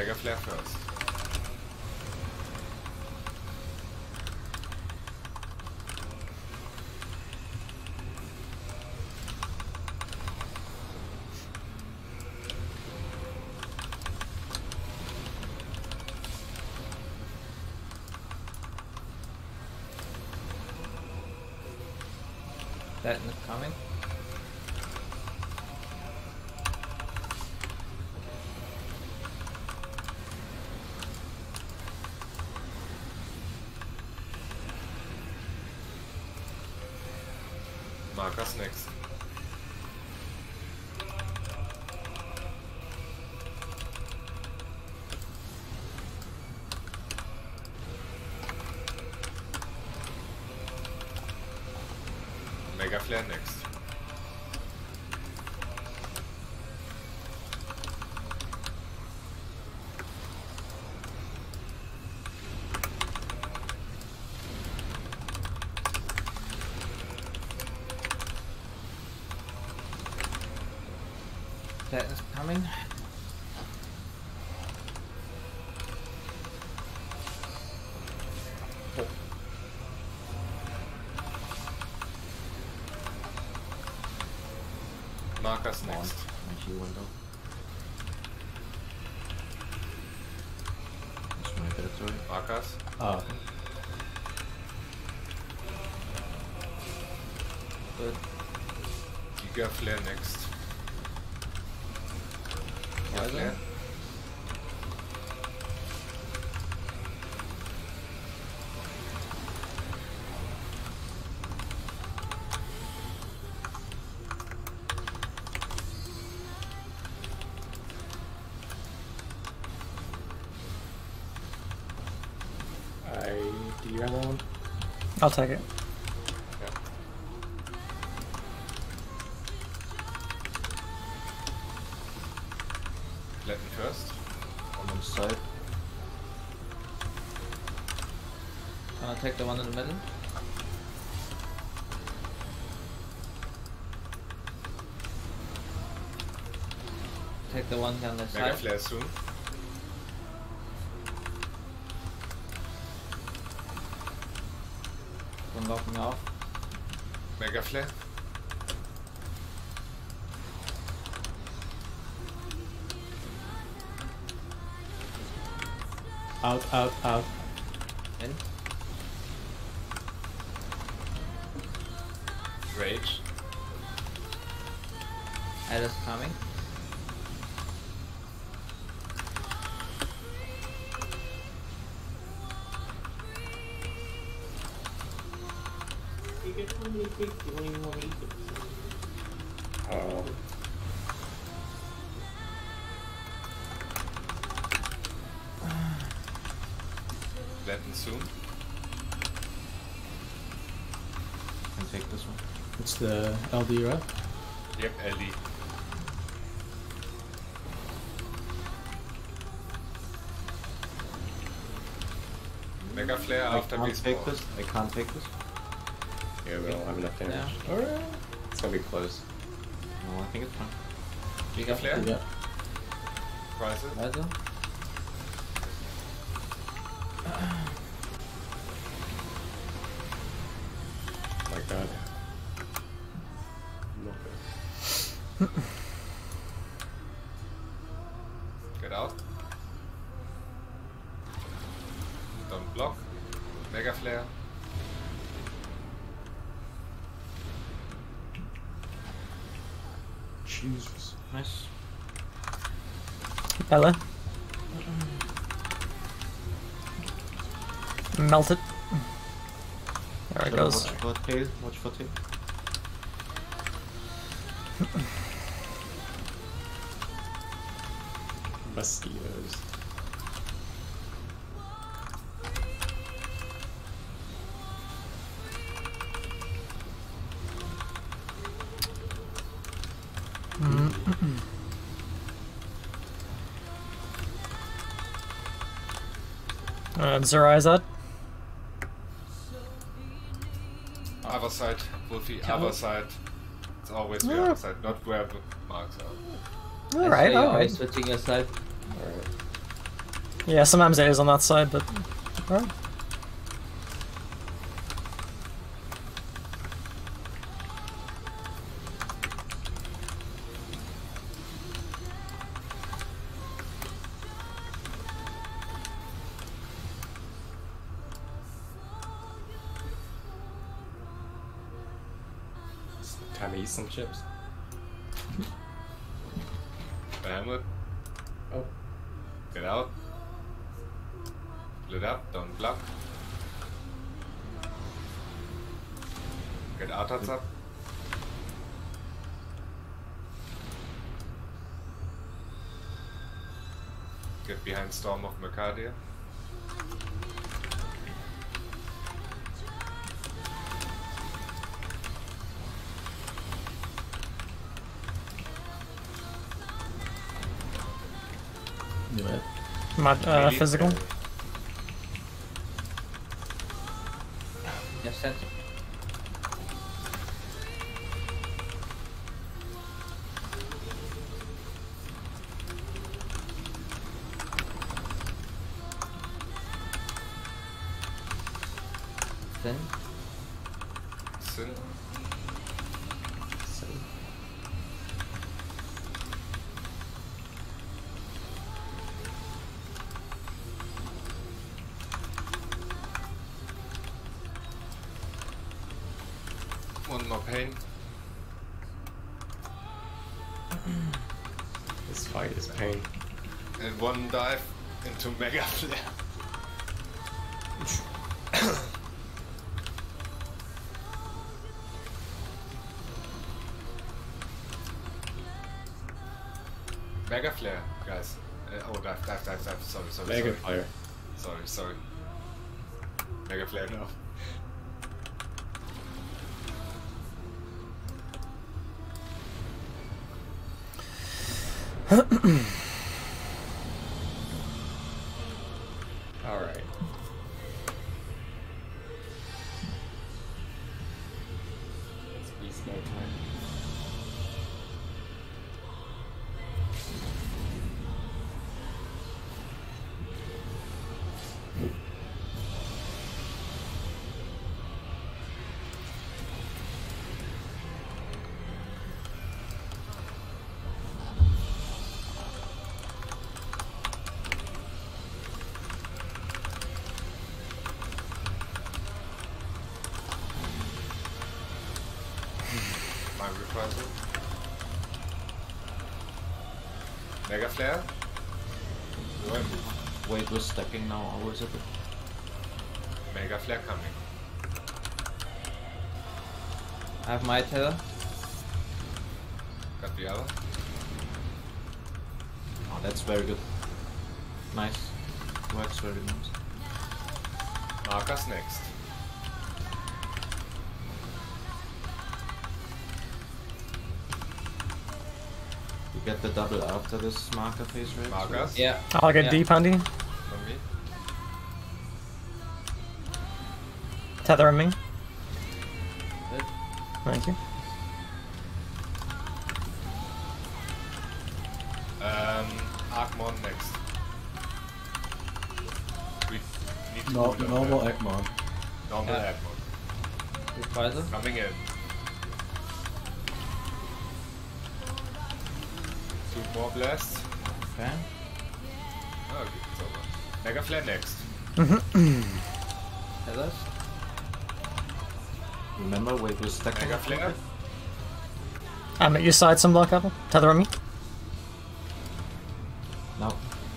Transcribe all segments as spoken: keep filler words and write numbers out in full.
Mega Flare first. That is coming. Markers next. Mega Flare next. That is coming. Oh. Markers next. My window. That's my territory. Markers. Oh, okay. Good. Giga Flare next. Giga Flare. Do you have one? I'll take it. Yeah. Flatten first. I'm on the side. Gonna take the one in the middle. Take the one down the Mega side. Flare soon. One locking off. Mega Flare. Out, out, out. In. Rage. Head is coming. Oh. Flatten soon. Can take this one. It's the L D, right? Yep, L D. Mega Flare I after can't base take ball. this. I can't take this. Yeah, we don't have enough damage. Yeah. Alright. It's gonna be close. No, I think it's fine. Giga Flare. Yeah. Price it. Weiter. My god. Not good. Get out. Don't block. Mega Flare. Jesus. Nice. Bella. Melt it. There it Should goes. Watch for tail. Watch for tail. Mosquitoes. Uh, Zurai's out. Other side. Wolfie, other side. It's always the Yeah. other side, not where the marks are. I Alright, say you're alright. always switching your side. Alright. Yeah, sometimes it is on that side, but... Alright. Time to eat some chips. Bahamut. Oh. Get out. Split up, don't block. Get Artardss up. Get behind Storm of Mercadia. Do it. My, uh, Really? physical. Yes, set. Then Sin. So, One more pain. this fight is pain. And one dive into Mega Flare. Mega Flare, guys. Uh, oh, dive, dive, dive, dive. Sorry, sorry, Mega sorry. fire. Sorry, sorry. Mega Flare now. Alright. It's beast mode time. My reprisal. Mega Flare. Do I move? Wait, we're stacking now, or is it? Mega Flare coming. I have my tether. Got the other. Oh, that's very good. Nice. Works very nice. Markers next. You get the double after this marker phase, right? Markers. Yeah. I'll get yeah. D, Pandy. From me. Tether on me. Good. Thank you. Um, Archmon next. We need to No, do normal that. Egmont. Normal Yeah. Archmon. Reprisal. Coming in. Two more blasts. Okay. Oh, okay, it's over. Mega Flare next. Tethers. Remember, wait, we're stacking. Mega Flare. I'm at your side, some block apple. Tether on me. No.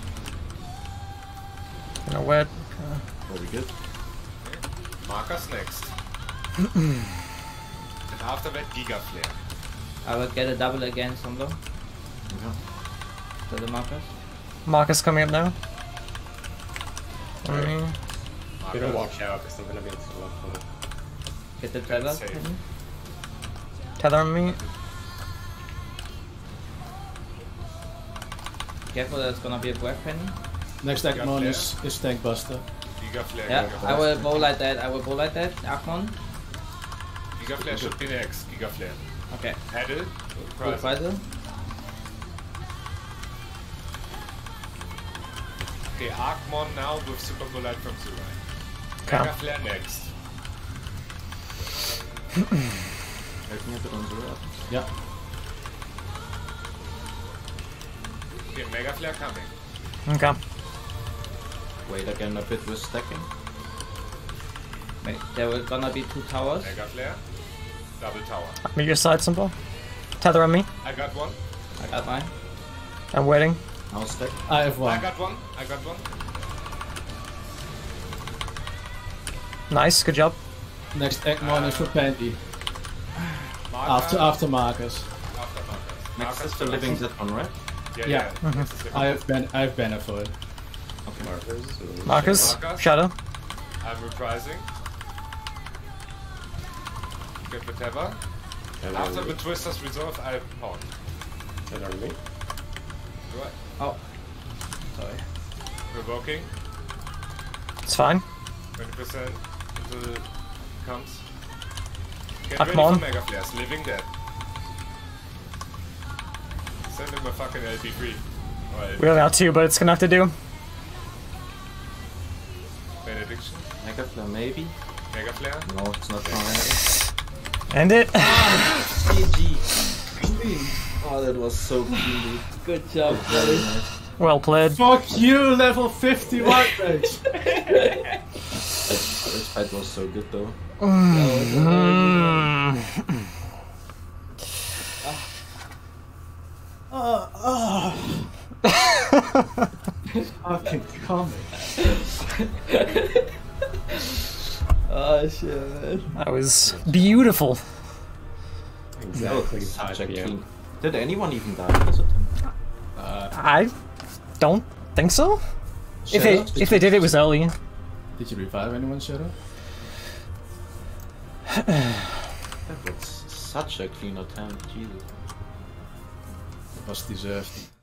Gonna wet. Very good. Markers next. And after that, Giga Flare. I will get a double again, Zombo. Yeah. To the markers. Marcus coming up now. On me. If you don't watch out, it's not gonna be able to look for it. Get the tether. Safe. Penny. Tether on me. Careful, there's gonna be a breath penny. Next Egmont is, is Tank Buster. Giga Flare. Yeah, Giga I Flare. will bowl like that. I will bowl like that. Archmon. Giga Flare should be next. Giga Flare. Okay. Headed. Reprisal. Reprisal. Okay, Archmon now with Super Polite from Zurai. Okay. Mega Flare next. Help me a bit on Zurai. Yeah. Okay, Mega Flare coming. Okay. Wait again a bit with stacking. Wait, there were gonna be two towers. Mega Flare. Double tower. I'm at your side, Zombo. Tether on me. I got one. I got mine. I'm waiting. I'll stack. I have I one. got one. I got one. Nice, good job. Next Ekmon is for Pandy. Marker. After after Marcus. After Marcus. Next Marcus is the first. living Z one, right? Yeah, Yeah. yeah. Mhm. This is the- I have ban I have banner for it. Markers. Marcus, Marcus. Shadow. I'm reprising. Get the tether. And After then the twisters resolve, I pawn. Is that on me? Right. Oh. Sorry. Revoking. It's fine. twenty percent until it comes. Get Ah, ready come on. for Mega Flares. Living Dead. Send him a fucking L P three. Or L P We only got two, but it's gonna have to do. Benediction. Mega Flare maybe? Mega Flare. No, it's not fine. End it. G G. Clean. Oh, that was so clean, dude. Good job, Very buddy. nice. Well played. Fuck you, level fifty white mage. That, this fight was so good though. Mm. Oh, oh. Fucking comic. Oh shit, man. That was beautiful. Exactly. Such a five P M. clean. Did anyone even die because of him? Uh, I don't think so. If Shadow? they if they did, it was early. Did you revive anyone, Shadow? That was such a clean attempt, Jesus. It was deserved.